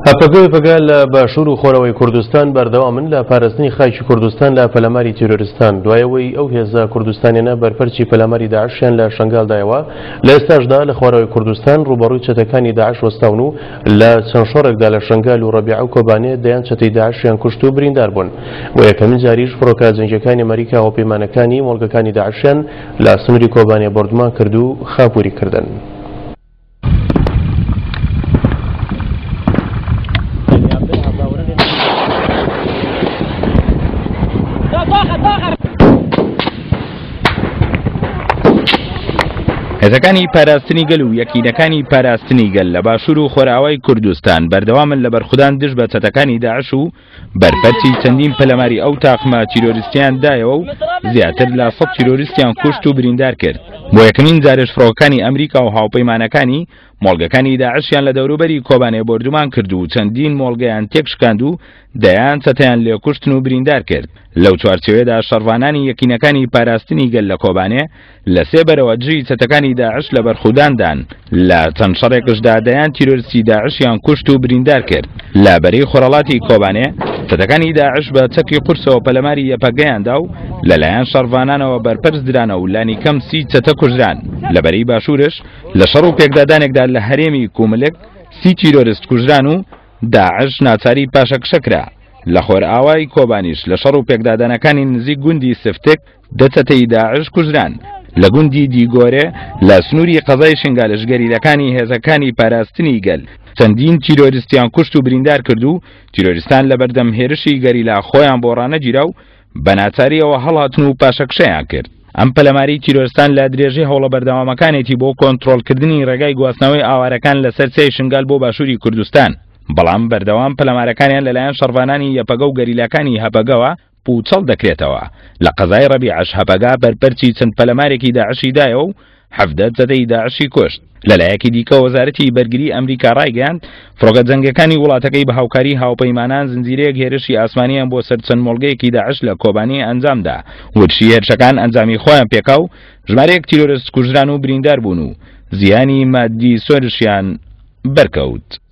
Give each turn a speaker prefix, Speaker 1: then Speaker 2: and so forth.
Speaker 1: هەپەگەی پەگا لە باشوور و خۆرەوەی کوردستان بەردەوامن لە پاراستنی خاکی کوردستان لە پەلاماری تیرۆریستان دوایەوەی ئەو هێزە کوردستانیانە بەرپەرچی پەلاماری داعشیان لە شنگالدایەوە لە ئێستاشدا لە خوارەوەی کوردستان ڕوبەڕووی چەتەکانی داعش وەستاون و لە چەند شۆڕێکدا لە شنگال و ڕەبیعە و کۆبانێ دەیان چەتەی داعشیان کوشت و بریندار بوون و یەکەمین جاریش فڕۆکە جەنگیەکانی ئەمریکا و پەیمانەکانی مۆڵگەکانی داعشیان لە سنووری کۆبانێ بردومان کرد و خاپووری کردن.
Speaker 2: هێزەکانی پاراستنی گەل و یەکینەکانی پاراستنی گەل لە باشوور و خۆراوای کوردستان بەردەوامن لە بەرخودان دژ بە چەتەکانی داعش و بەرپەرچی چەندین پەلەماری ئەو تاقمە تیرۆریستیان دایەوە و زیاتر لە 100 تیرۆریستیان کوشت و بریندار کرد. بۆ یەکەمین جارش فڕۆکەکانی ئەمریکا و هاوپەیمانەکانی مۆڵگەکانی داعشیان لە دەوروبەری کۆبانێ بردومان کرد و چەندین مۆڵگەیان تێک شکاند و دەیان چەتەیان لێ کوشتن و بریندار کرد. لەو چوارچێوەیەدا شەڕوانانی یەکینەکانی پاراستنی گەل لە کۆبانێ لە سێ بەرەوە دژی چەتەکانی داعش لە بەرخوداندان لە چەند شەڕێکشدا دەیان تیرۆریستی داعشیان کوشت و بریندار کرد. لە بەرەی خۆرەڵاتی کۆبانێ چەتەکانی داعش بە چەکی قورسەوە پەلەماری یەپەگەیاندا و لەلایەن شەڕوانانەوە بەرپەرز درانە و لانی کەم 30 چەتە کوژران. لە بەرەی باشوورش لە شەڕ و پێکدادانێکدا لە هەرێمی کوملک 30 تیرۆریست کوژران و داعش ناچاری پاشەکشەکرا. لە خۆرئاوای کۆبانیش لە شەڕ و پێکدادانەکانی نزیک گوندی سفتک دەچەتەی داعش کوژران. لە گوندی دیگۆرێ لە سنووری قەزای شنگالشگەریلەکانی هێزەکانی پاراستنی گەل چەندین تیرۆریستیان کوشت و بریندار کرد و تیرۆریستان لە بەردەم هێرشی گەریلا خۆیان بۆ ڕانەگیرا و بە ناچاریەوە هەڵهاتن و پاشەکشەیان کرد. ئەم پەلەماری تیرۆریستان لە درێژەی هەوڵە بەردەوامەکانێتی بۆ کۆنتڕۆڵکردنی ڕێگای گواستنەوەی ئاوارەکان لەسەر چێی شنگال بۆ باشووری کوردستان. بەڵام بەردەوام پەلەمارەکانیان لەلایەن شەڕوانانی یەپەگە و گەریلاکانی هەپەگەوە پوچەڵ دەکرێتەوە. لە قەزای ڕەبیعەش هەپەگا بەرپەرچی چەند پەلەمارێکی داعشی دایەوە و 17 چەتەی داعشی کوشت. لەلایەکی دیکە وەزارەتی بەرگری ئەمریکا ڕایگەیاند فڕۆکە جەنگەکانی وڵاتەکەی بە هاوکاری هاوپەیمانان زنجیرەیەک هێرشی ئاسمانیان بۆ سەر چەند مۆڵگەیەکی داعش لە کۆبانی ئەنجامدا. وتشی هێرشەکان ئەنجامی خۆیان پێکا و ژمارەیەک تیرۆریست کوژران و بریندار بوون و زیانی مادی سۆرشیان بەرکەوت.